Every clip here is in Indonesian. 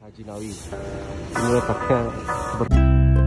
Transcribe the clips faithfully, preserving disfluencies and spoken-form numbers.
Haji Nawi. Ini letaknya seperti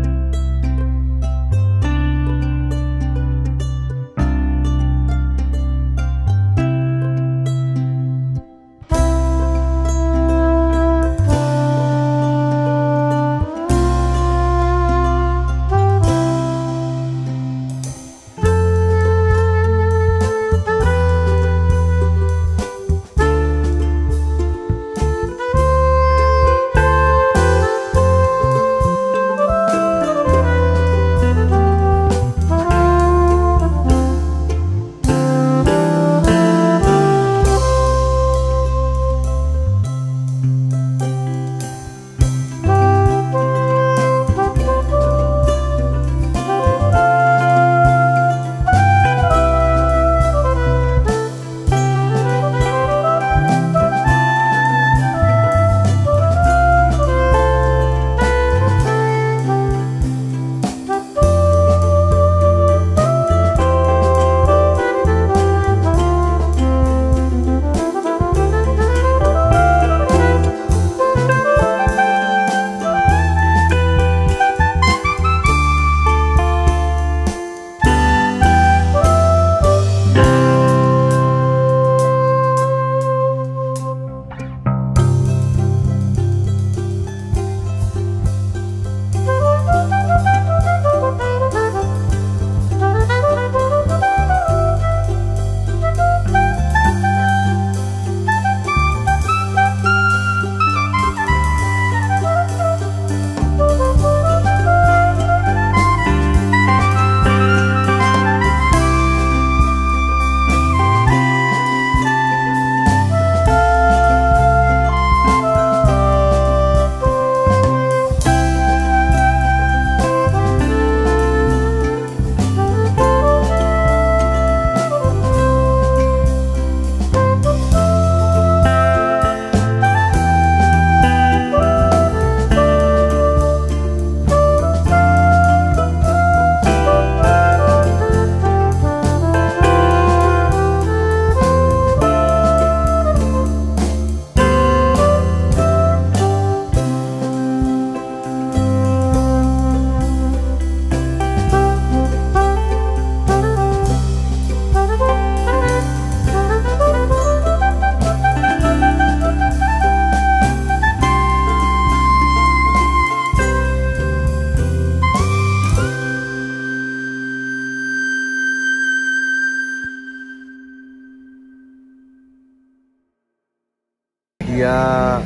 dia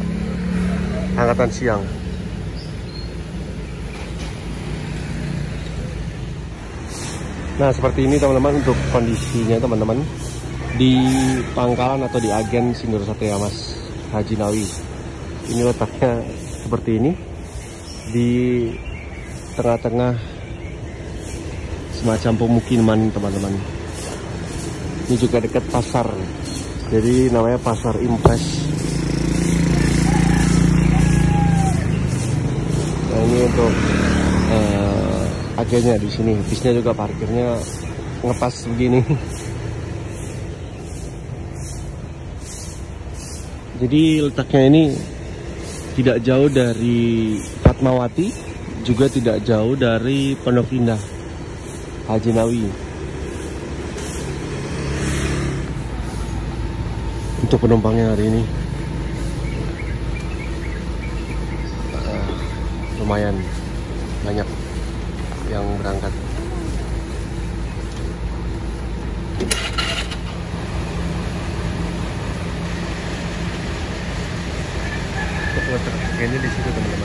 angkatan siang. Nah, seperti ini teman-teman untuk kondisinya teman-teman di pangkalan atau di agen Sindoro Satria Mas Haji Nawi. Ini letaknya seperti ini di tengah-tengah semacam pemukiman teman-teman. Ini juga dekat pasar, jadi namanya Pasar Impres. Nah, ini untuk uh, agennya di sini. Bisnya juga parkirnya ngepas begini. Jadi letaknya ini tidak jauh dari Fatmawati, juga tidak jauh dari Pondok Indah Haji Nawi. Untuk penumpangnya hari ini uh, lumayan banyak yang berangkat. Kayaknya di situ teman-teman.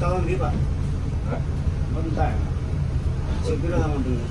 tahun di Pak. Bentar. Segera sama dulu.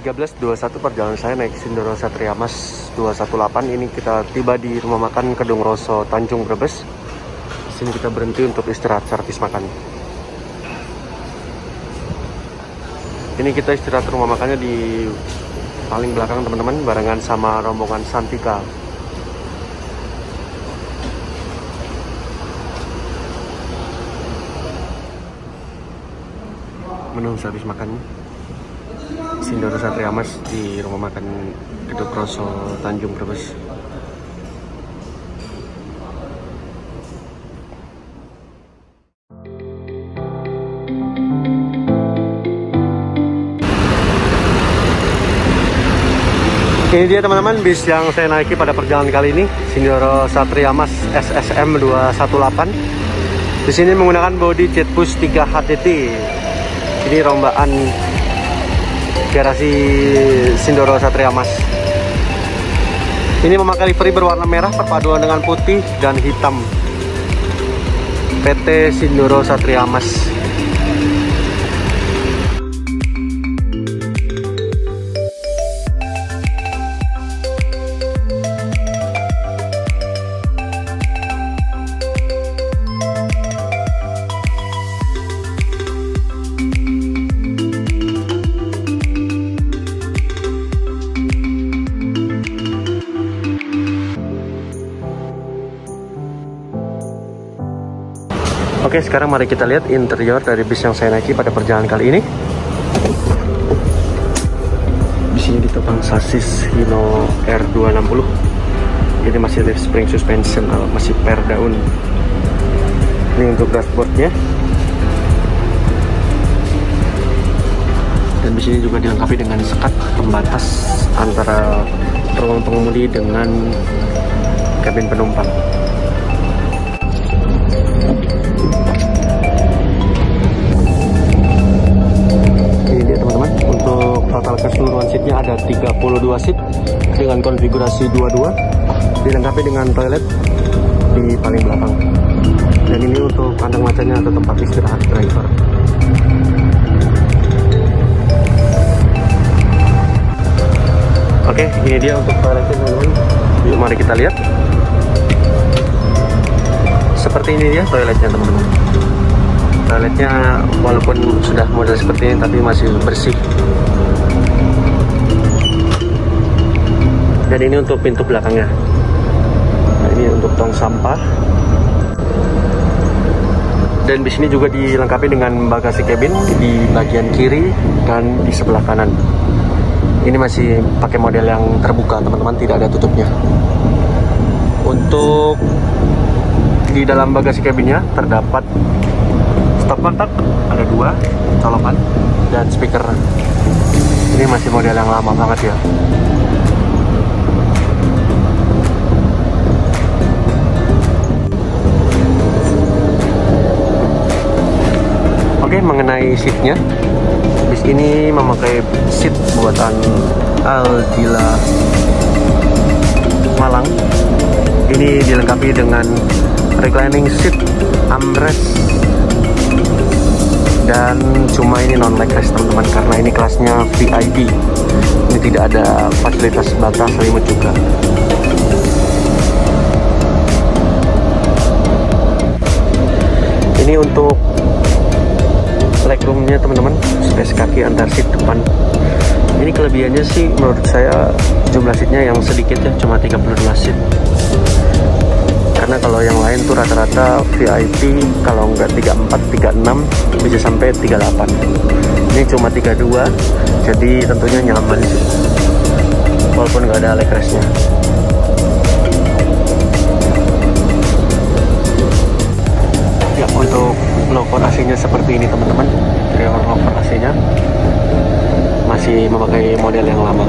tiga belas dua puluh satu perjalanan saya naik Sindoro Satria Mas dua satu delapan. Ini kita tiba di rumah makan Kedung Roso Tanjung Brebes. Di sini kita berhenti untuk istirahat servis makan. Ini kita istirahat rumah makannya di paling belakang teman-teman, barengan sama rombongan Santika. Menu servis makannya Sindoro Satria Mas di rumah makan Kedung Roso Tanjung Brebes. Ini dia teman-teman bis yang saya naiki pada perjalanan kali ini, Sindoro Satria Mas S S M dua satu delapan. Di sini menggunakan bodi Jetbus tiga H T T. Ini rombaan garasi Sindoro Satria Mas. Ini memakai livery berwarna merah perpaduan dengan putih dan hitam. P T Sindoro Satria Mas. Oke, sekarang mari kita lihat interior dari bis yang saya naiki pada perjalanan kali ini. Bis ini ditopang sasis Hino R dua enam nol. Ini masih lift spring suspension, masih per daun. Ini untuk dashboardnya. Dan bis ini juga dilengkapi dengan sekat pembatas antara ruang pengemudi dengan kabin penumpang. Total keseluruhan seatnya ada tiga puluh dua seat dengan konfigurasi dua puluh dua, dilengkapi dengan toilet di paling belakang. Dan ini untuk kandang macanya atau tempat istirahat driver. Oke, ini dia untuk toiletnya teman-teman. Yuk mari kita lihat. Seperti ini dia toiletnya teman-teman. Toiletnya walaupun sudah model seperti ini tapi masih bersih. Dan ini untuk pintu belakangnya. Nah, ini untuk tong sampah. Dan di sini juga dilengkapi dengan bagasi cabin di bagian kiri dan di sebelah kanan. Ini masih pakai model yang terbuka teman-teman, tidak ada tutupnya. Untuk di dalam bagasi cabinnya terdapat stop kontak, ada dua colokan, dan speaker. Ini masih model yang lama banget ya. Oke, mengenai seatnya, bis ini memakai seat buatan Aldila Malang. Ini dilengkapi dengan reclining seat, armrest, dan cuma ini non leg rest teman-teman, karena ini kelasnya V I P. Ini tidak ada fasilitas batas selimut juga. Ini untuk legroomnya teman-teman, space kaki antar seat depan. Ini kelebihannya sih menurut saya jumlah seatnya yang sedikit ya, cuma tiga puluh dua seat. Karena kalau yang lain tuh rata-rata V I P kalau nggak tiga puluh empat, tiga puluh enam bisa sampai tiga puluh delapan. Ini cuma tiga puluh dua, jadi tentunya nyaman sih, walaupun nggak ada leg restnya. Ya, untuk locker A C-nya seperti ini teman-teman. Interior locker A C-nya masih memakai model yang lama.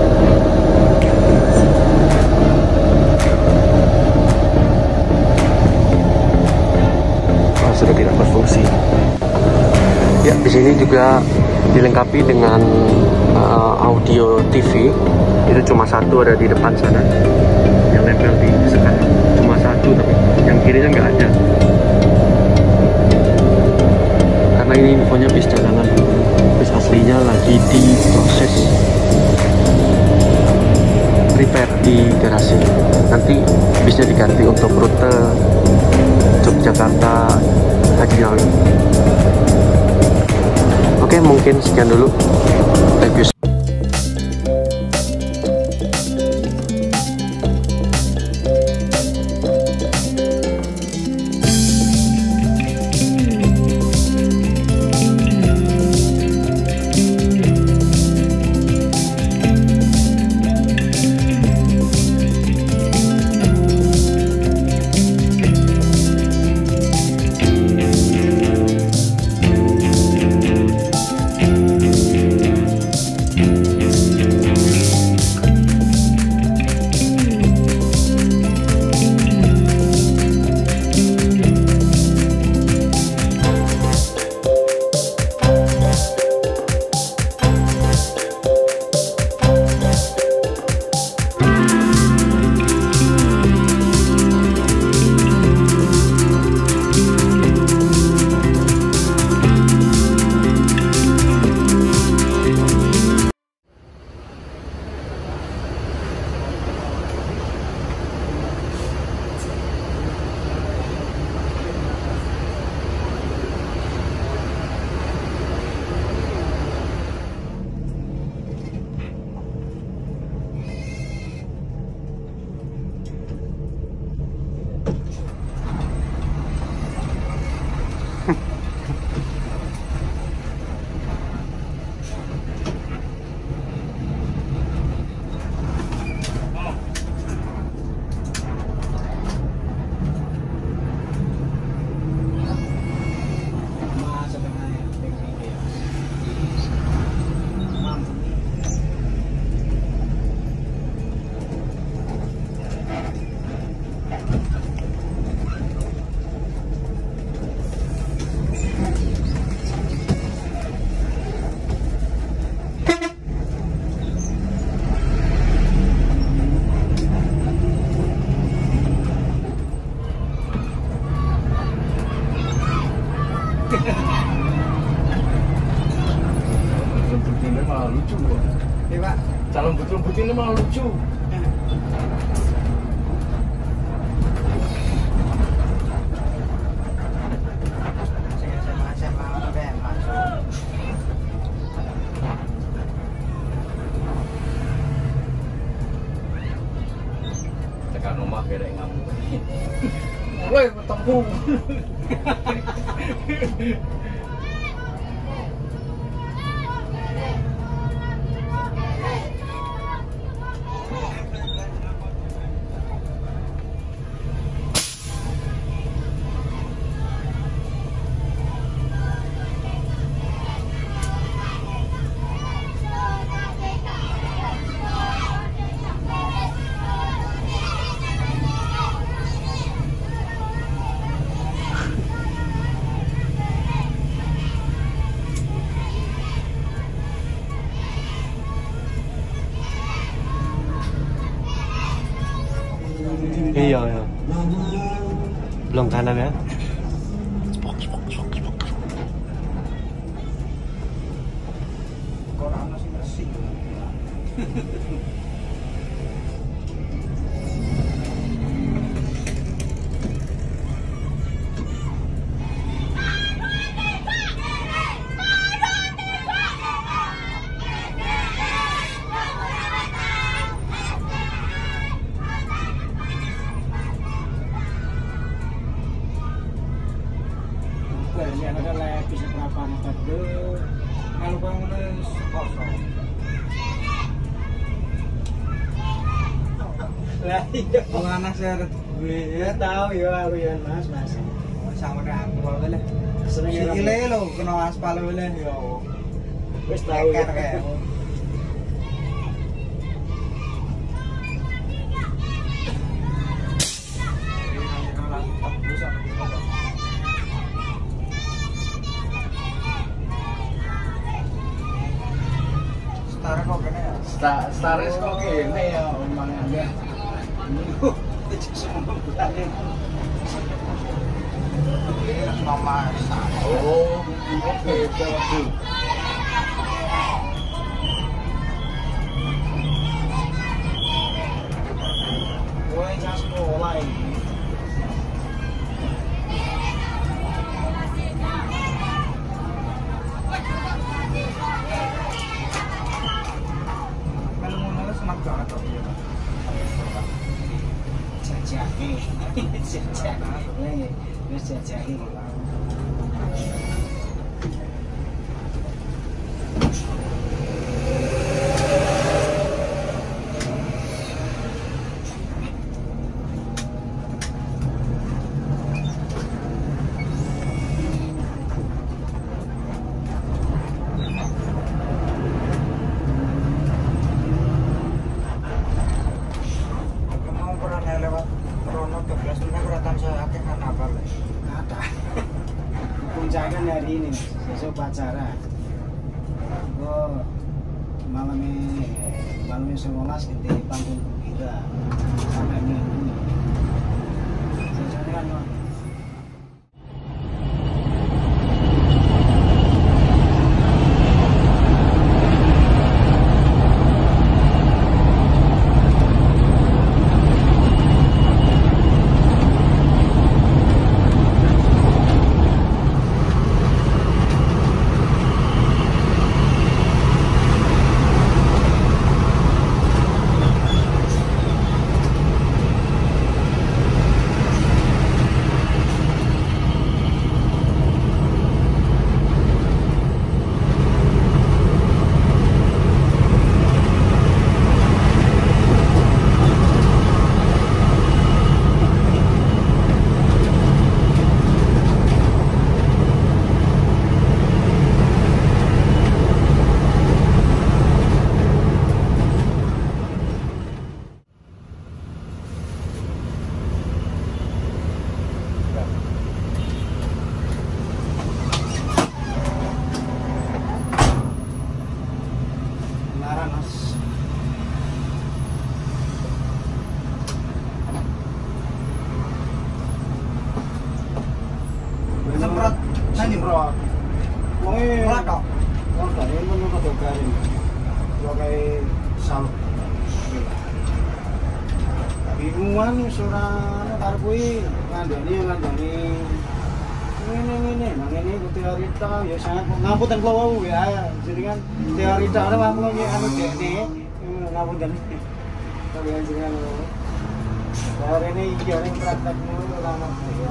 Oh, sudah tidak berfungsi. Ya, di sini juga dilengkapi dengan uh, audio T V. Itu cuma satu ada di depan sana, yang nempel di sekat. Cuma satu, tapi yang kirinya nggak ada. Karena ini infonya bis cadangan, bis aslinya lagi diproses. repair di garasi. Nanti bisa diganti untuk rute Yogyakarta Haji Nawi. Oke, mungkin sekian dulu. Thank you. Ini malah lucu kok. Iya Pak. Calon betul-betul ini malah lucu. Tekan rumah gerek ngamuk. Woi, ketemu. Iya, iya. Belum kanan ya. Spok, spok, spok, spok. Orang masih bersih. Ini ada lab bisa berapa meter deh. Kalau kamu nulis kosong. Lah iya. Mana saya gue ya tahu ya aku ya mas mas. Sama dengan aku boleh. Seneng ya. Ile lo kena aspal boleh ya. Wis tahu ya. Star Staris kok kene ya omongannya. Minggu itu semua bulan ini. Mama. Oh, oke, betul. Jajaki. Jajaki. Wis jajaki. Puncaknya hari ini, besok pacara. Oh, malamnya malamnya sekolah kita panggung gembira sampai minggu. Biasanya kan semprot nang semprot wong e latok wong kare men kok garing yo kae salut bingungan wis ora arep kuwi ngandani ngandani ngene-ngene nang ngene ku teorita ya sangat ngapunten kula wau ya jenengan teorita ora wae kula anu dekne ngapunten kalian jenengan ora ini iki ora praktek ngono lama ya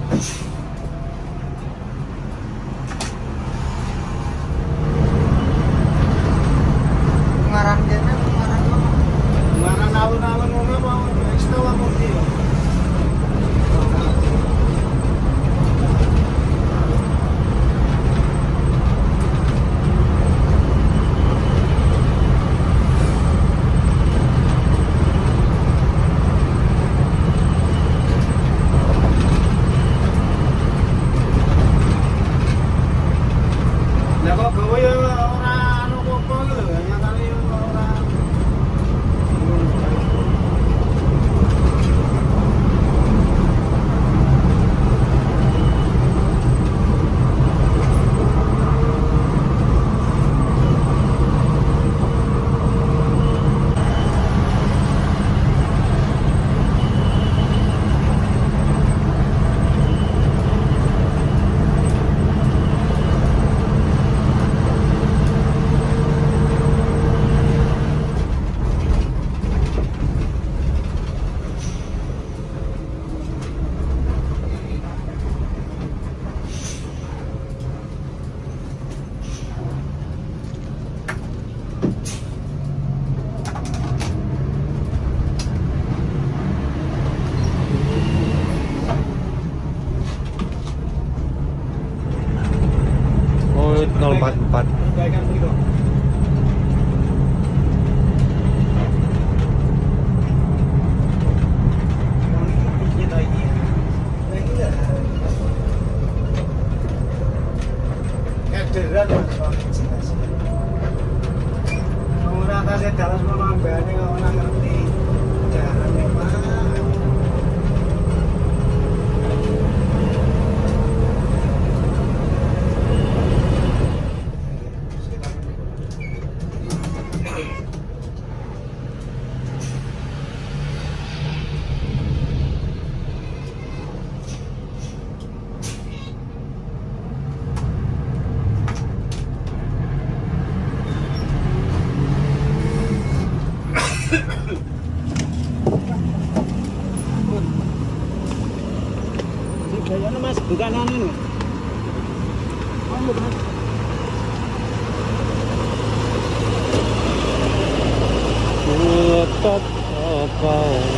ngaran kene ngaran ngaran alun-alun ngono apa istilah mesti ya nol empat empat. Gayanya mas, bukan anu. Kamu mas. Tetap apa?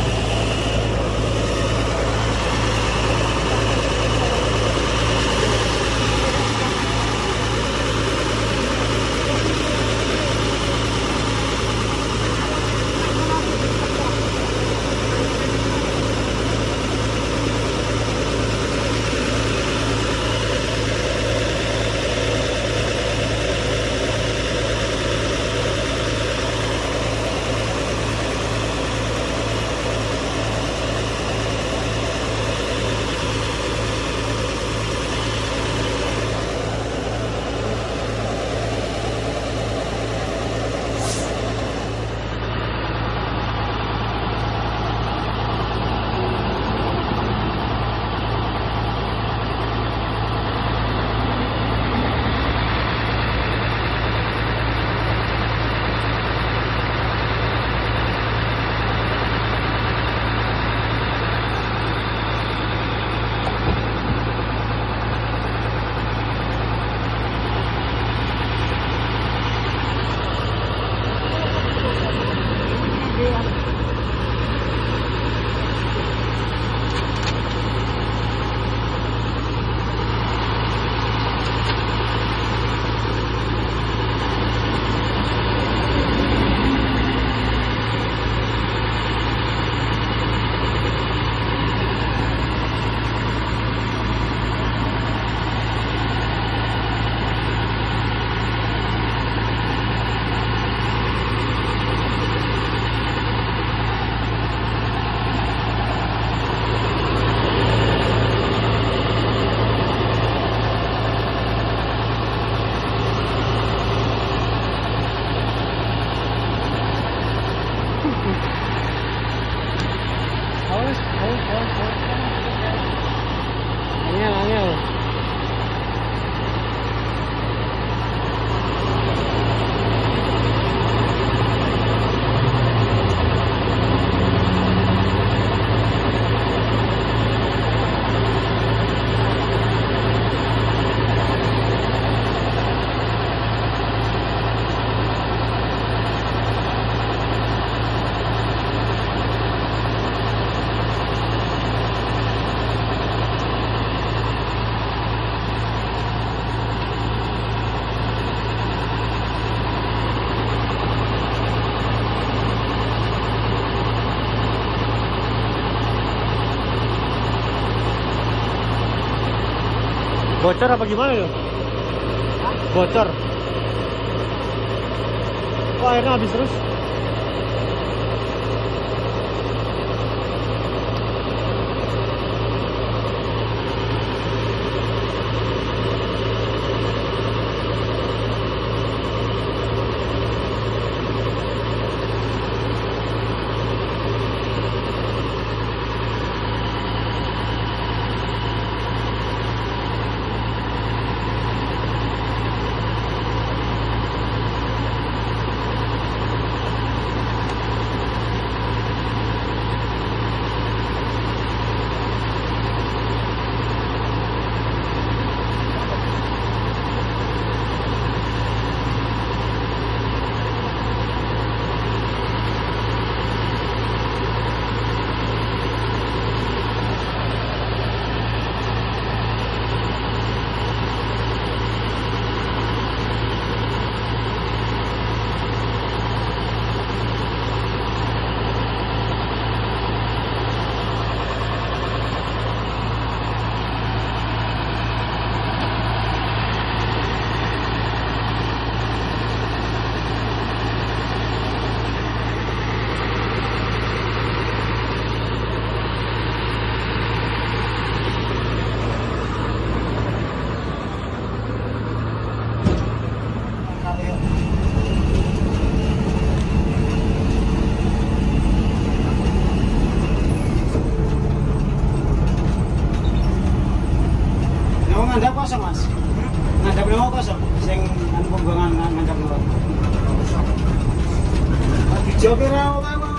Awas, awas, awas, awas. Angel, angel. Bocor apa gimana itu? Bocor. Kok airnya habis terus? Ngandap kosong mas, ngandap nyawa kosong, sing anu pembuangan ngandap nyawa. Dijawab ora apa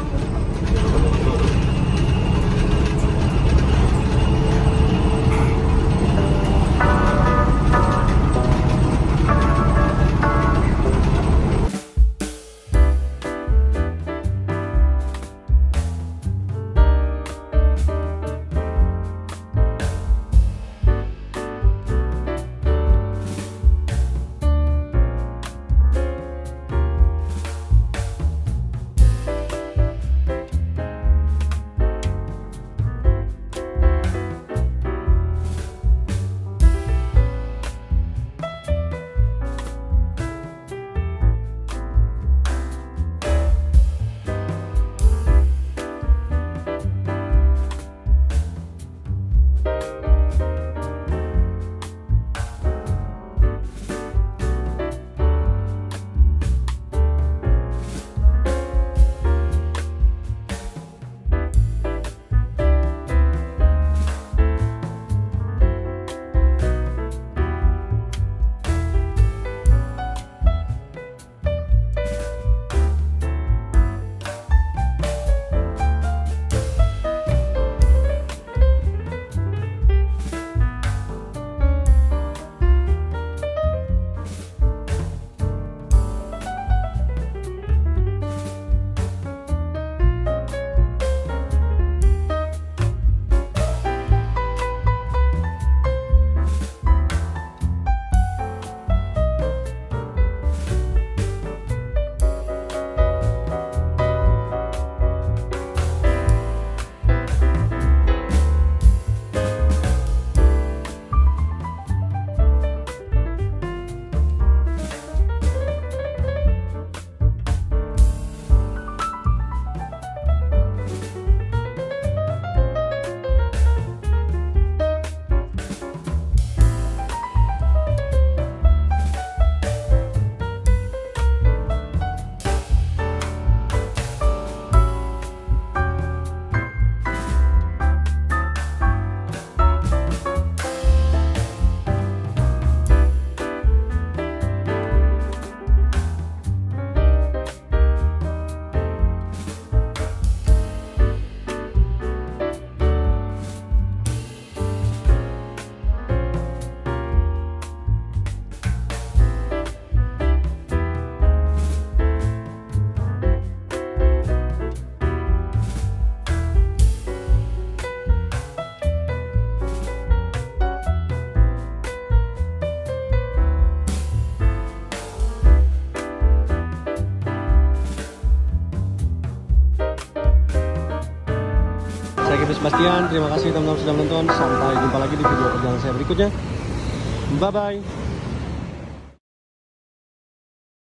Saya Kevin Sebastian, terima kasih teman-teman sudah menonton. Sampai jumpa lagi di video perjalanan saya berikutnya. Bye-bye.